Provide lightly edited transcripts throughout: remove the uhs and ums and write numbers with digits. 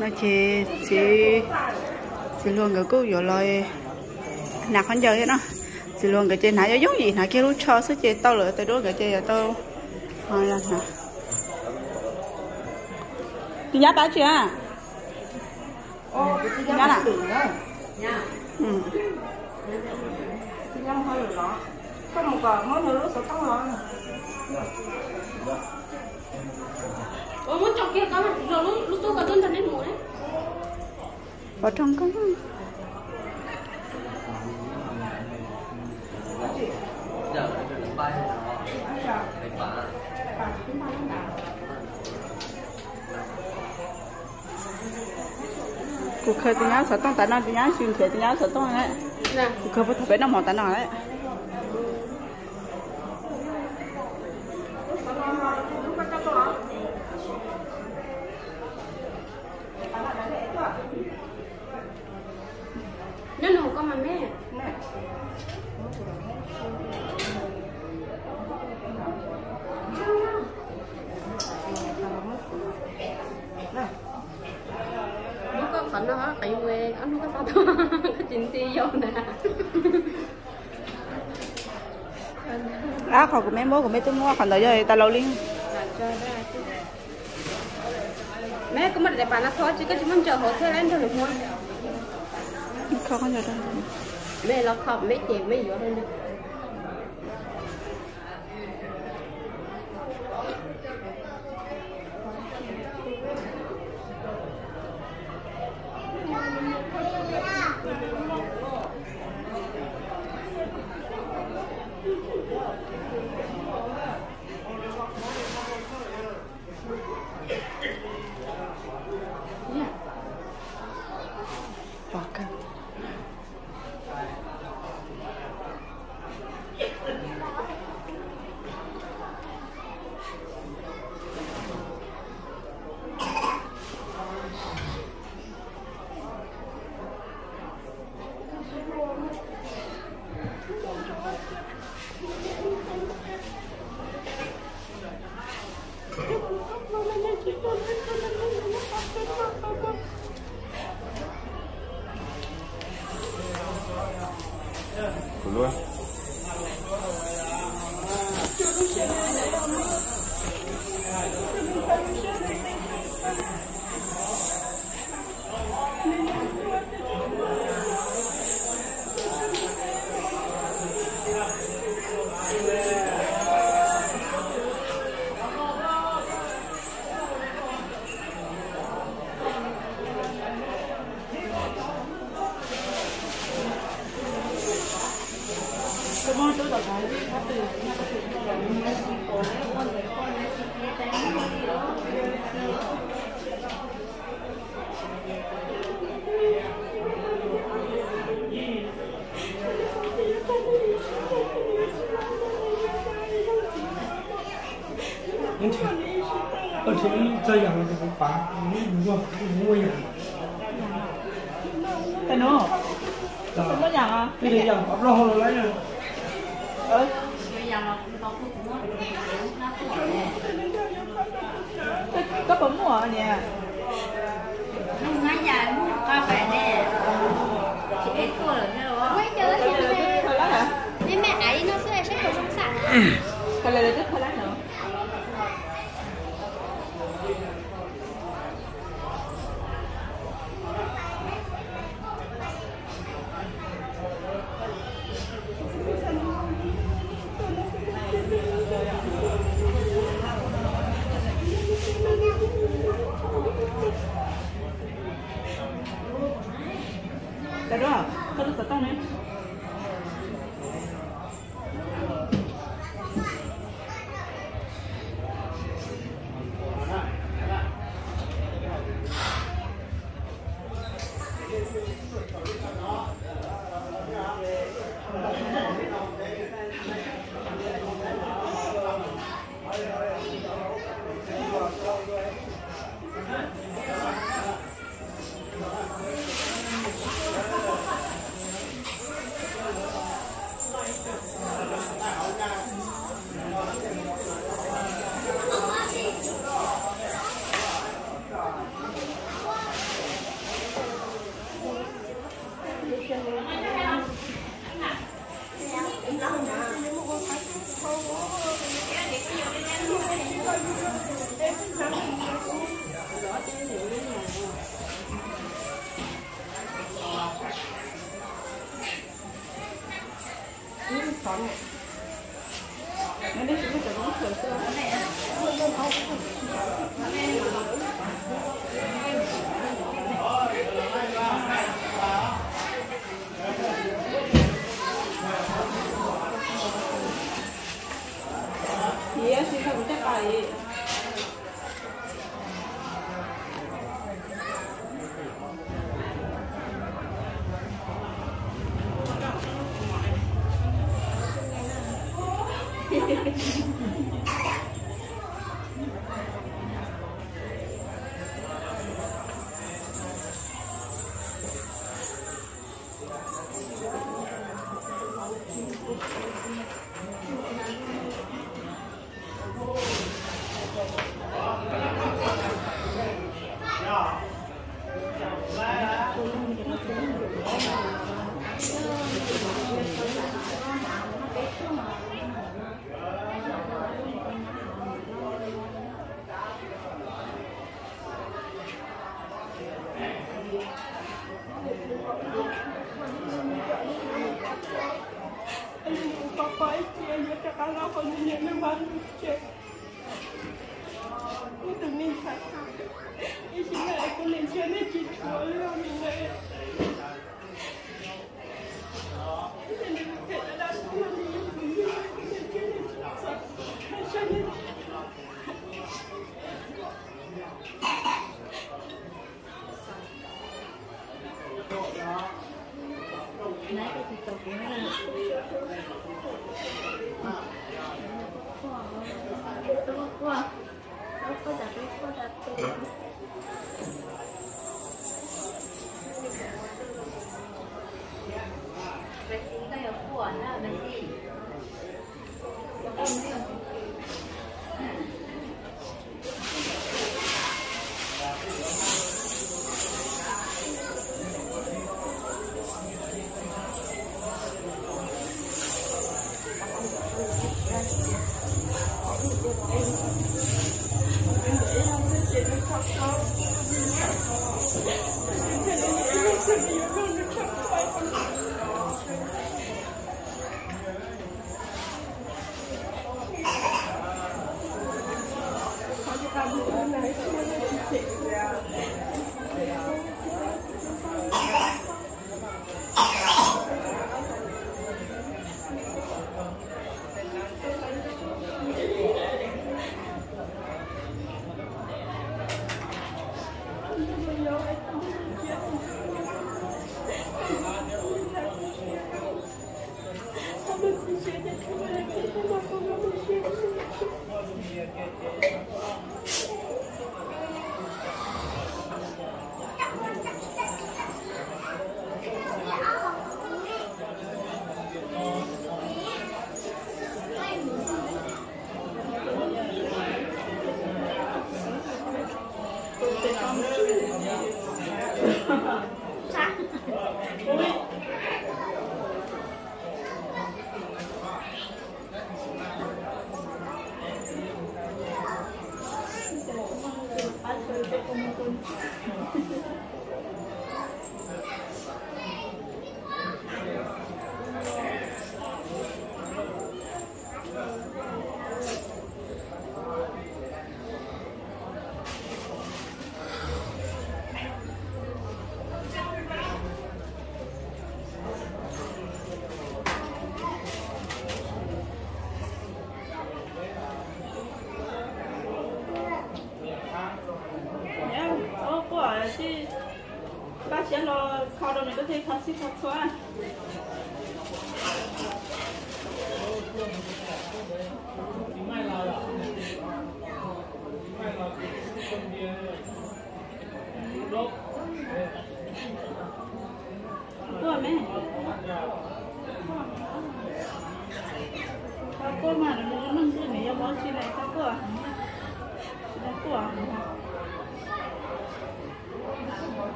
nó chỉ luôn cái cô vừa lời nạc con giờ nó chỉ luôn cái chơi nãy giống gì nãy kia lúc cho sức chơi tao lựa tới đó cái chơi tao thôi là nè chị giá bán chưa giá là có một cờ món nữa sẽ tăng lên. Muốn trong kia có rồi lúc tôi có tuân thần đến mùa đấy. Ở trong có. Cuộc khơi thì nhá sợ tông tại nó thì nhá xuyên thể thì nhá sợ tông đấy. Cuộc khơi phải phải nó mòn tại nó đấy. Nên hồ con mà mẹ. Lúc có phận nó hết tại quê anh không có sao đâu cái chuyện gì vô nè. Á khỏi của mấy bố của mấy tôi mua còn tới giờ ta lâu liên. Mẹ cũng mất để bán nó thôi chứ cái chúng mình chờ hộ thế lên thôi được không? Không có giờ đâu. Mẹ nó khóc mấy chị mấy vô hơn được. Luôn. 而且这样的这个爸，如果我养， cái nó không có nhằng à? cái này养爸不然后来着。 Có bấm mùa nhỉ? Không ngay nhà mua qua phải nè. Chị ấy cô rồi nha đúng không? Quay chơi thì Thôi lát hả? nên mẹ ấy nó sẽ có trong sẵn. Thôi lại tiếp thôi lát nữa. Được rồi, có được tông đấy.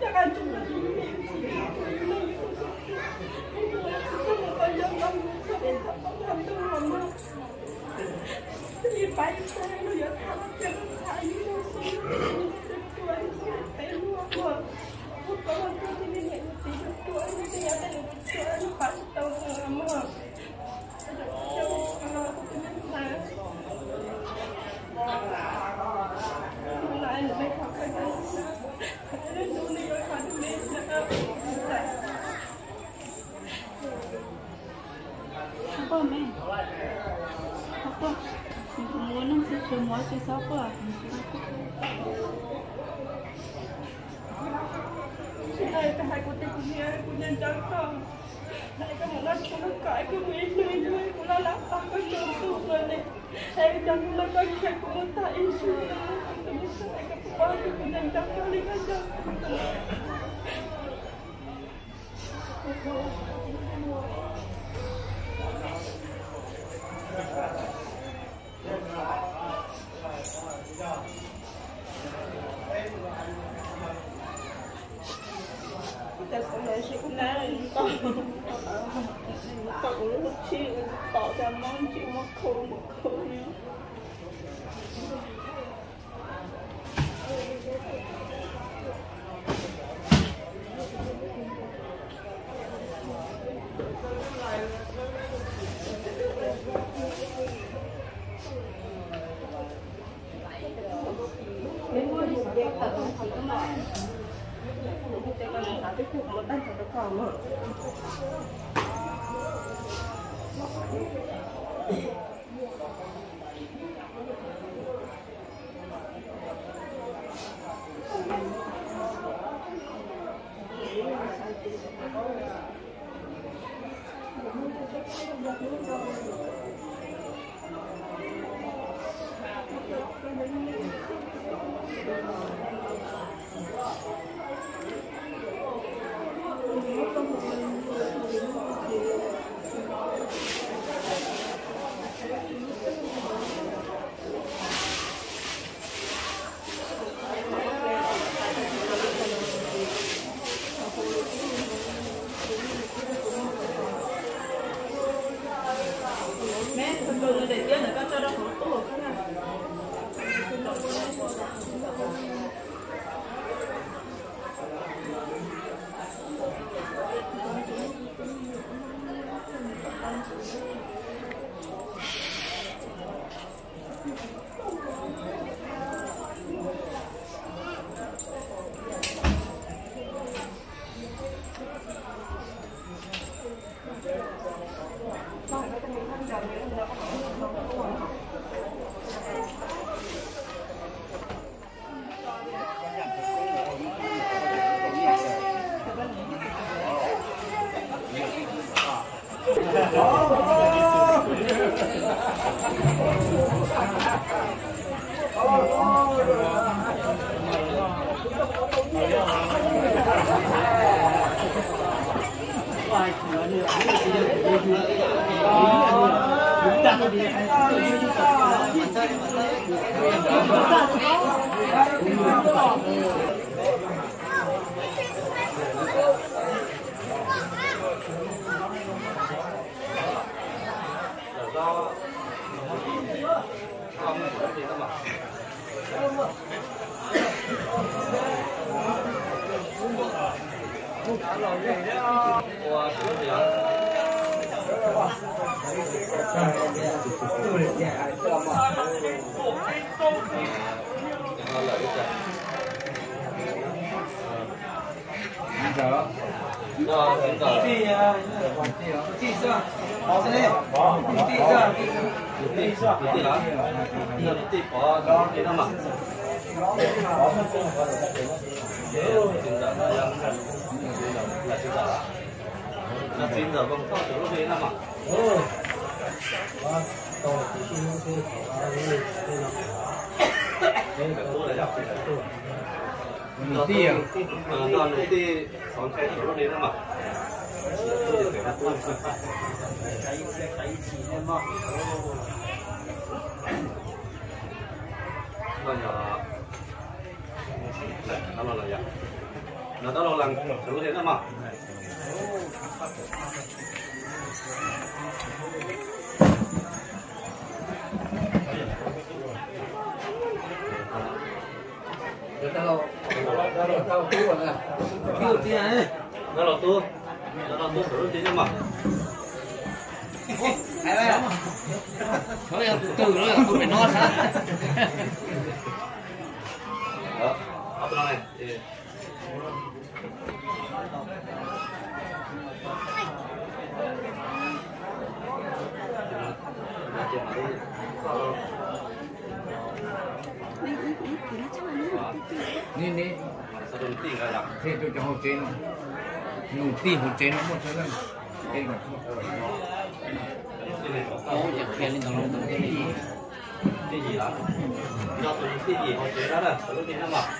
Apa mẹ? Apa? Muốn nó sẽ mua cho sao quá? Này cái hai cô tịch của nhân dân không? Này cái một lần nó cãi cái người của nó làm tao có trộm tụ rồi này. Này cái nó có chuyện của một tại sự. Tôi biết sao này cái bao nhiêu của nhân dân cho đi cái dân. Tại sao lại chị cũng nói tao cũng lúc chị tỏ ra mong chị một khâu nhé. Đến ngôi một đẹp thật không phải có mà cái con nó cái cục một tay nó còn nữa. nó đó là lần thử thế đó mà nó là tu thử thế đó mà thôi từ nữa không phải non hả đó ốc nó này nè sao đừng tin cái đó thế tôi cho hồ trên nụ tin hồ trên nó một số lần đây là ô giờ khen lên tầng cái gì đó do tôi cái gì họ chế đó là tôi tin nó mà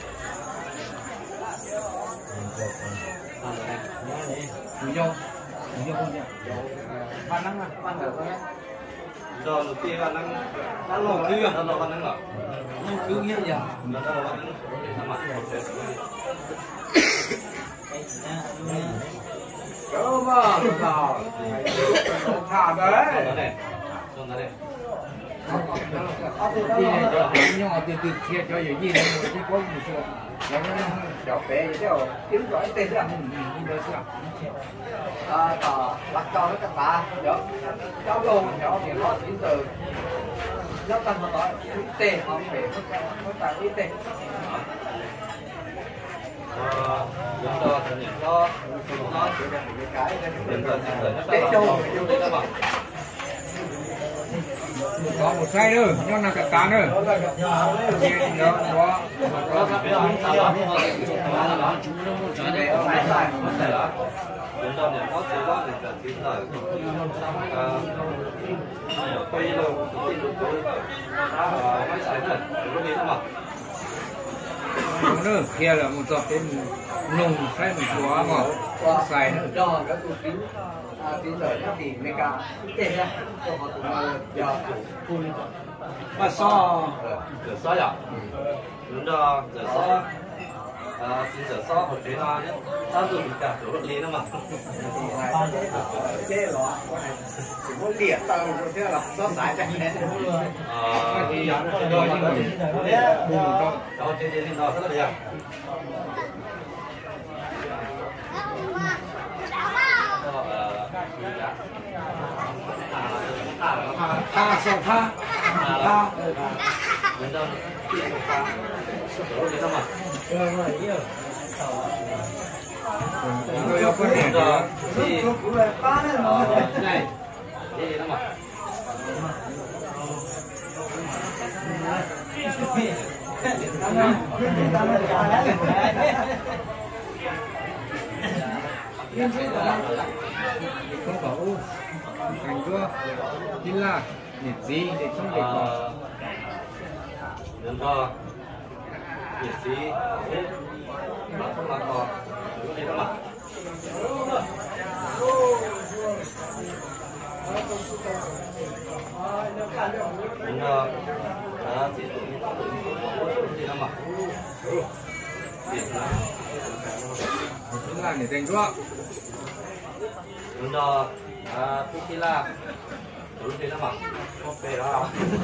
Hùng dâu không nhỉ? Ban nắng à? Ban ở con do đầu tiên là nó lò kia nó lò ban nắng rồi nó cứ như vậy nó lò ban nắng nó mặc cơ mà nào thả đấy đó này xong đó này đi này cho nhỏ từ kia cho nhiều gì này một cái con một số nó đọc bé vậy đâu kiếm gọi tên là mình đi đâu chưa tờ bắt cho các bạn cháu luôn cháu thì nó tính từ giáo tân mà nói tiền không để có tài uy tín giống đó thì nó chỉ là một cái để đâu đó mà có một sai nữa nhưng là cả cá nữa chúng ta nhận có sự đó thì là chỉ là quay luôn tin được tôi mấy sai nữa có gì không ạ nữa kia là một giọt tên nùng sai một chúa mà sai nữa do các cụ tín lợi thì mấy cả tiền ra cho họ tụi nó giờ phun mà so so à đúng đó so xin so một chuyện là nhé sao tụi mình cả số lượng lý đó mà thế rồi chỉ muốn liệt tao rồi thế là so sánh cho nên thì rồi trên trên đó rất là đẹp ta song tha mình đâu số mà tôi có thể rồi thì này đi đó mà không có thành cơ tin là nhiệt gì để không để có đúng rồi nhiệt gì nó không là có đi đó mà đúng rồi chỉ đi đó mà tin là để thành cơ đúng rồi tequila đúng đi đó mà có phê đó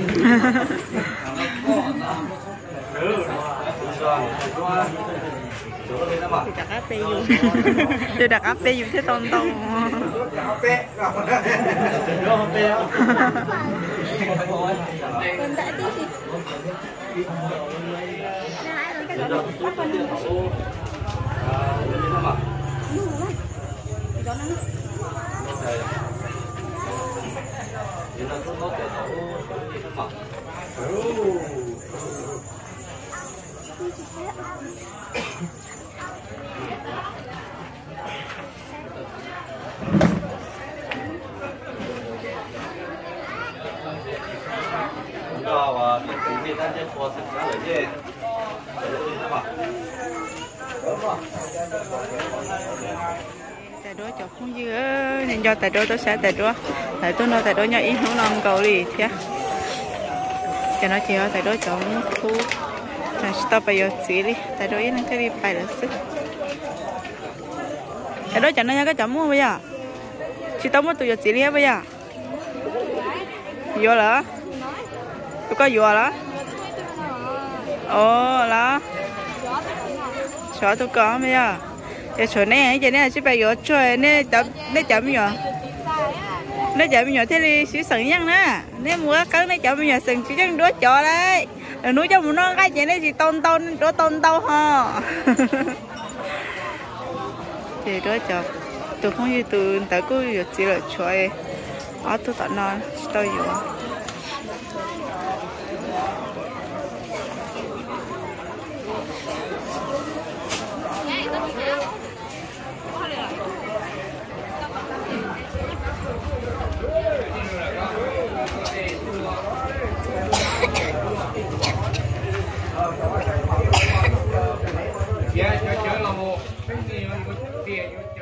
đặt áp pe dùng tôi đặt áp pe dùng thế tôn tôn tại đó chọc không dư nên do tại đó tôi sẽ tại tôi nói tại đó nhà ít không làm cầu đi thế cho nó chỉ tại đó chọn khu stop bây giờ xí đi tại đó yên cái đi phải là sức cái đó chẳng nó cái chấm mua bây giờ chị tao mất tụi giờ chị liếc bây giờ vô là tôi có vô là ồ là chó tôi có bây giờ cái chỗ này cái này chỉ phải vô chơi này chấm vô nó chậm nhỏ thế đi xíu sừng nhăn nè nếu mua cắn nó chậm nhỏ sừng chỉ chắc đứa chó đấy nuôi cho một nó cái chuyện này thì tôn đứa tôn ha thì đứa chó từ không như từ tại cứ chỉ là chơi ở tôi tận nó tôi vô Yeah, you're